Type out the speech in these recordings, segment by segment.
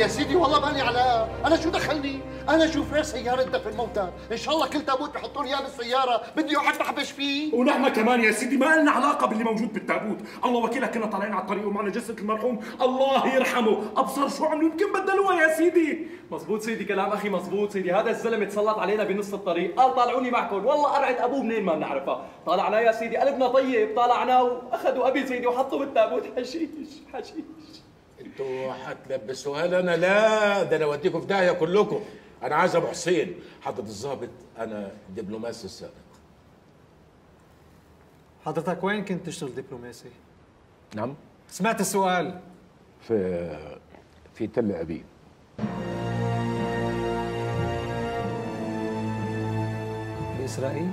يا سيدي والله مالي علاقة، أنا شو دخلني؟ أنا شوفير سيارة دفن موتى، إن شاء الله كل تابوت بحطوا لي إياه بالسيارة، بدي أقعد بحبش فيه. ونحن كمان يا سيدي ما لنا علاقة باللي موجود بالتابوت، الله وكيلك كنا طالعين على الطريق ومعنا جثة المرحوم، الله يرحمه، أبصر شو عملوا يمكن بدلوها يا سيدي. مزبوط سيدي، كلام أخي مزبوط سيدي، هذا الزلمة تسلط علينا بنص الطريق، قال طالعوني معكم، والله قرعة أبوه منين ما بنعرفها، طالعنا يا سيدي قلبنا طيب، طالعنا وأخذوا أبي سيدي وحطوا بالتابوت حشيش حشيش. انتوا هتلبسوها لنا؟ لا ده انا اوديكم في داهيه كلكم. انا عايز ابو حسين حضرة الضابط، انا دبلوماسي السابق. حضرتك وين كنت تشتغل دبلوماسي؟ نعم؟ سمعت السؤال. في تل ابيب. بإسرائيل؟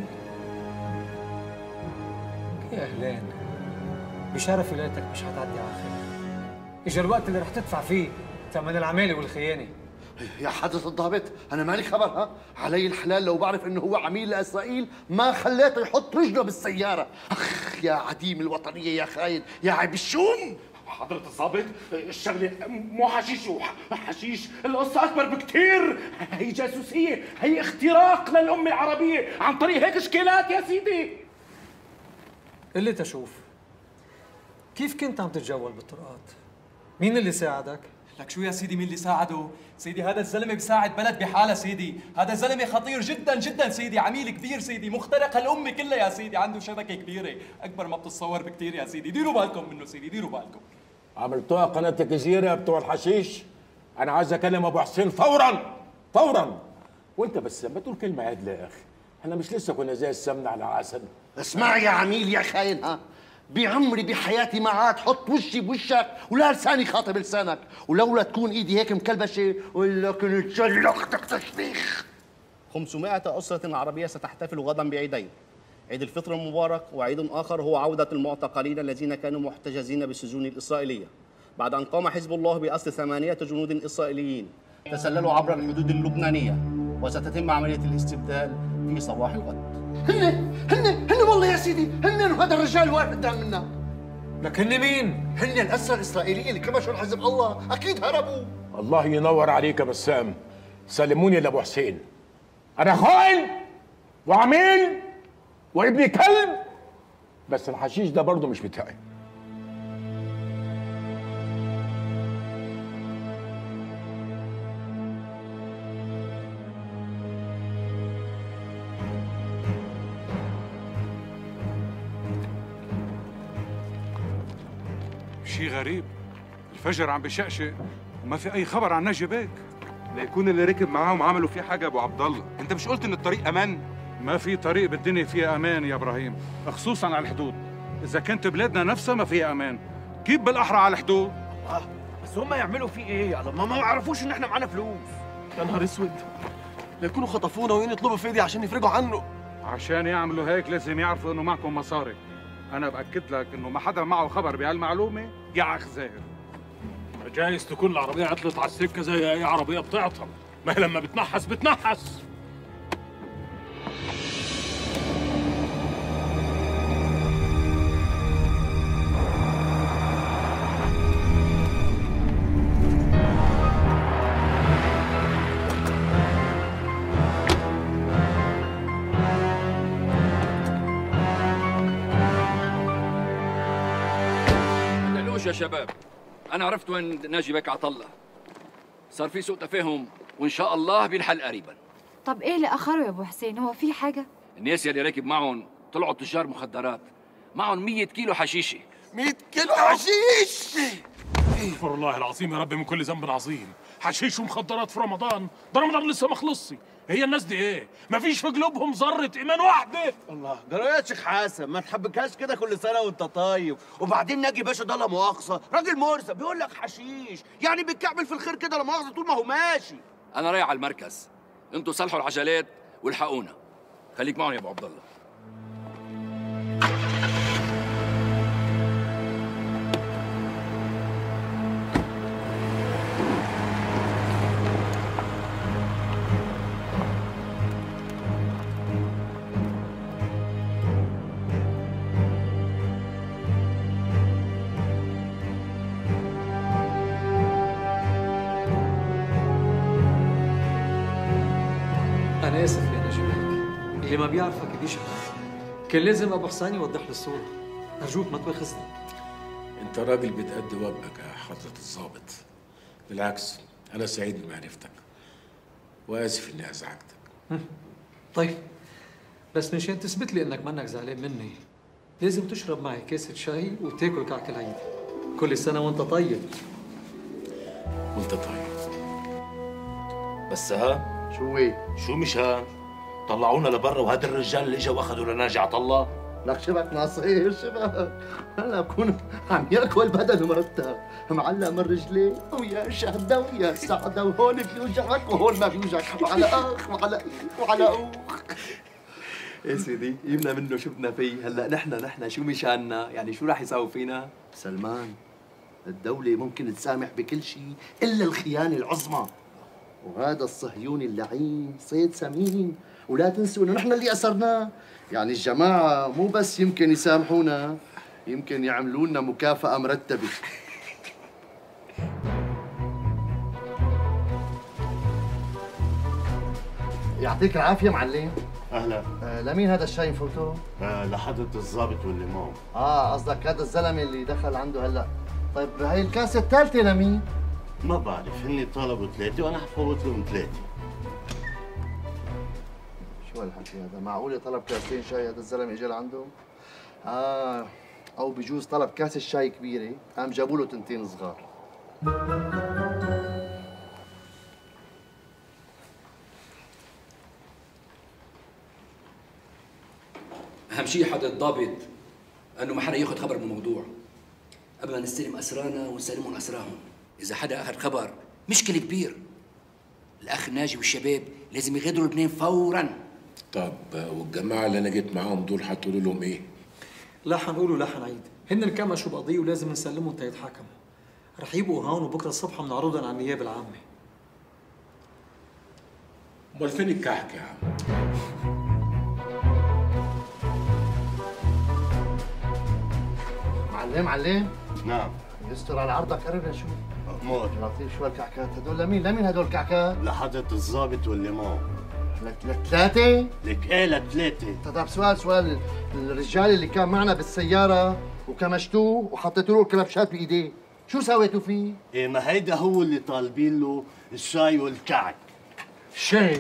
يا أهلين، بشرف ولايتك مش هتعدي على خير. اجى الوقت اللي رح تدفع فيه ثمن العمالة والخيانة. يا حضرة الضابط أنا مالي خبر، ها؟ علي الحلال لو بعرف إنه هو عميل لإسرائيل ما خليته يحط رجله بالسيارة. أخ يا عديم الوطنية يا خاين يا عيب الشوم. حضرة الضابط الشغلة مو حشيش وحشيش، القصة أكبر بكتير، هي جاسوسية، هي اختراق للأمة العربية عن طريق هيك شكلات يا سيدي. اللي تشوف كيف كنت عم تتجول بالطرقات؟ مين اللي ساعدك؟ لك شو يا سيدي مين اللي ساعده؟ سيدي هذا الزلمة بيساعد بلد بحالة سيدي، هذا الزلمة خطير جدا جدا سيدي، عميل كبير سيدي، مخترق الأمة كلها يا سيدي، عنده شبكة كبيرة، أكبر ما بتتصور بكتير يا سيدي، ديروا بالكم منه سيدي، ديروا بالكم. عملتوها قناة الجزيرة بتوع الحشيش؟ أنا عايز أكلم أبو حسين فوراً فوراً. وأنت بس ما تقول كلمة عدلة يا أخي، إحنا مش لسه كنا زي السمنة على عسل. اسمع يا عميل يا خاين، ها؟ بعمري بحياتي ما عاد حط وشي بوشك ولا لساني خاطب لسانك، ولولا تكون ايدي هيك مكلبشه ولا كنت جلقتك تشبيخ. 500 أسرة عربية ستحتفل غدا بعيدين، عيد الفطر المبارك، وعيد آخر هو عودة المعتقلين الذين كانوا محتجزين بالسجون الإسرائيلية بعد أن قام حزب الله بأسر 8 جنود إسرائيليين تسللوا عبر الحدود اللبنانية، وستتم عملية الاستبدال في صباح الغد. هن والله يا سيدي، هن وهذا الرجال واقف قدام منا. لك هن مين؟ هن الأسرى الإسرائيليين اللي كمشوا حزب الله، أكيد هربوا. الله ينور عليك يا بسام، سلموني لأبو حسين. أنا خاين وعميل وابن كلب، بس الحشيش ده برضه مش بتاعي. شيء غريب، الفجر عم بشقشق وما في أي خبر عن نجي بيك. ليكون اللي ركب معاهم عملوا فيه حاجة أبو عبد الله، أنت مش قلت إن الطريق أمان؟ ما في طريق بالدنيا فيها أمان يا إبراهيم، خصوصاً على الحدود. إذا كانت بلادنا نفسها ما فيها أمان، كيف بالأحرى على الحدود؟ بس هم يعملوا فيه إيه؟ يعني ما يعرفوش إن إحنا معانا فلوس. يا نهار أسود، ليكونوا خطفونا وين يطلبوا في إيدي عشان يفرجوا عنه. عشان يعملوا هيك لازم يعرفوا إنه معكم مصاري. أنا بأكد لك إنه ما حدا معه خبر بهالمعلومة يا أخ زاهر. جايز تكون العربية عطلت على السكة زي أي عربية بتعطل، ما هي لما بتنحس بتنحس. يا شباب، أنا عرفت وين ناجي بك عطلة، صار في سوء تفاهم وإن شاء الله بينحل قريبا. طب إيه اللي أخره يا أبو حسين؟ هو في حاجة؟ الناس يلي راكب معهم طلعوا تجار مخدرات، معهم 100 كيلو حشيشة. 100 كيلو حشيش؟ استغفر الله العظيم يا رب من كل ذنب عظيم، حشيش ومخدرات في رمضان، ده رمضان لسه ما خلصش، هي الناس دي ايه؟ ما فيش في قلوبهم ذرة إيمان واحدة. الله، قالوا يا شيخ حسن ما تحبكهاش كده كل سنة وأنت طيب، وبعدين ناجي باشا ده لا مؤاخذة، راجل مرسى بيقول لك حشيش، يعني بيكعبل في الخير كده لا مؤاخذة طول ما هو ماشي. أنا رايح على المركز، أنتوا صلحوا العجلات والحقونا، خليك معهم يا أبو عبد الله. أنا آسف يا نجيب، اللي ما بيعرفك بيشهد. كان لازم أبو حسين يوضح لي الصورة. أرجوك ما تواخذني. انت راجل بتأدي واجبك يا حضرة الضابط. بالعكس انا سعيد بمعرفتك واسف اني ازعجتك. طيب بس مشان تثبت لي انك منك زعلان مني لازم تشرب معي كاسة شاي وتاكل كعك العيد. كل سنة وانت طيب. وانت طيب. بس ها شو مش ها؟ طلعونا لبرا وهذا الرجال اللي اجوا واخذوا لناجي عطله. لك شبك ناصير شبك، هلا بكون عم ياكل بدل مرتب معلق من رجليه ويا شهده ويا سعده وهون بيوجعك وهون ما بيوجعك وعلى اخ وعلى وعلى اخ. ايه سيدي يمنا منه شو بدنا فيه. هلا نحن شو مشاننا؟ يعني شو راح يساوي فينا؟ سلمان الدولة ممكن تسامح بكل شيء إلا الخيانة العظمى، وهذا الصهيوني اللعين صيد سمين، ولا تنسوا إنه نحن اللي أسرناه. يعني الجماعة مو بس يمكن يسامحونا، يمكن يعملوا لنا مكافأة مرتبة. يعطيك العافية معلم. اهلا. لمين هذا الشاي نفوته؟ لحضرة الضابط والليمون. قصدك هذا الزلمة اللي دخل عنده هلا. طيب هي الكاسة الثالثة لمين؟ ما بعرف، هن طلبوا 3 وانا حفوت لهم 3. شو هالحكي هذا؟ معقولة طلب كاسين شاي هذا الزلمة اجى لعنده؟ أو بجوز طلب كاسة شاي كبيرة، قام جابوا له 2 صغار. أهم شيء حدا الضابط أنه ما حدا ياخذ خبر من الموضوع قبل ما نستلم أسرانا ونسلمهم أسراهم. إذا حدا أخذ خبر مشكلة كبير. الأخ ناجي والشباب لازم يغادروا لبنان فوراً. طب والجماعة اللي أنا جيت معاهم دول حتقولوا لهم إيه؟ لا حنقولوا لا حنعيد، هن انكمشوا بقضية ولازم نسلمهم تيتحاكموا. رح يبقوا هون وبكره الصبح بنعرضهم على النيابة العامة. أمال فين الكحك يا عم؟ معلم نعم. يستر على عرضك قرب لشوف. مأمور. لطيف شو هالكعكات هدول لمين هدول الكعكات؟ لحضرة الضابط والليمون. لثلاثة؟ لك ايه لثلاثة. طب سؤال الرجال اللي كان معنا بالسيارة وكمشتوه وحطيتوا له الكلبشات بإيديه، شو سويتوا فيه؟ ايه ما هيدا هو اللي طالبين له الشاي والكعك. شاي؟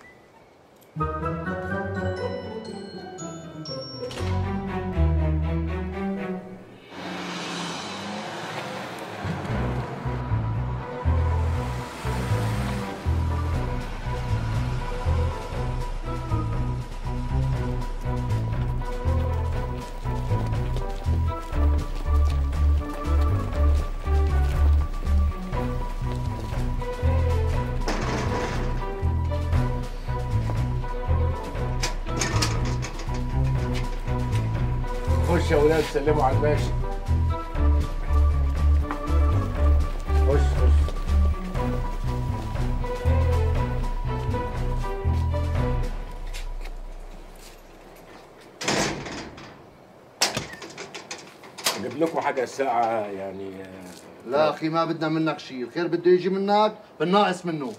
خش يا ولاد سلموا على الباشا. خش. اجيب لكم حاجه ساعه يعني. لا اخي ما بدنا منك شيء، الخير بده يجي منك بالناقص منه.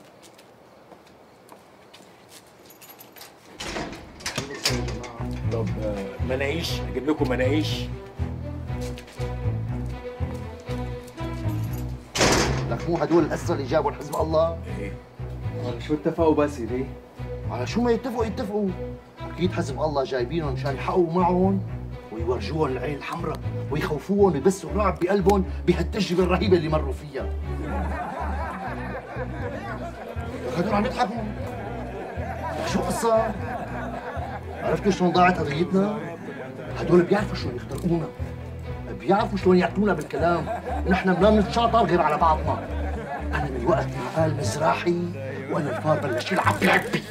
طب مناقيش، اجيب لكم مناقيش. لك مو هدول الاسرى اللي جابوا حزب الله؟ ايه شو اتفقوا بس ليه؟ على شو ما يتفقوا اكيد حزب الله جايبينهم مشان يحققوا معهم ويورجوهم العين الحمراء ويخوفوهم ويبثوا الرعب بقلبهم بهالتجربه الرهيبه اللي مروا فيها. هدول عم يضحكوا. شو قصة؟ عرفتوا شلون ضاعت قضيتنا؟ هدول بيعرفوا شلون يخترقونا، بيعرفوا شلون يعطونا بالكلام، ونحن ما بنتشاطر غير على بعضنا. أنا من وقت ما قال مزراحي وأنا الفار بلش يلعب بلعبي.